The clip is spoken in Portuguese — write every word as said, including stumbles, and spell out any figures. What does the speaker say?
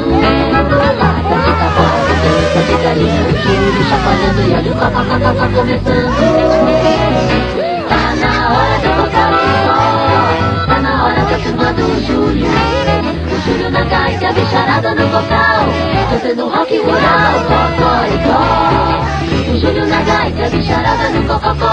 Lata de tapota, dança de galinha, o Júlio chacoalhando e olha o cocococó começando. Tá na hora de tocar o forró, tá na hora da turma do Júlio. O Júlio na gaita, a bicharada no vocal, cantando rock rural, cocoricó. O Júlio na gaita, a bicharada no cococó.